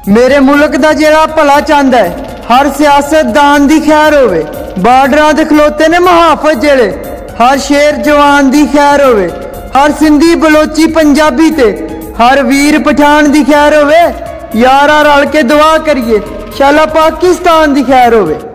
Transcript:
मेरे मुल्क दा जेड़ा भला चाहता है, हर सियासतदान दी खैर होवे। बार्डरां ते खलोते ने मुहाफिज जेड़े, हर शेर जवान दी खैर होवे। हर सिंधी बलोची पंजाबी ते हर वीर पठान दी खैर होवे। यारा रल के दुआ करिए, शाला पाकिस्तान दी खैर होवे।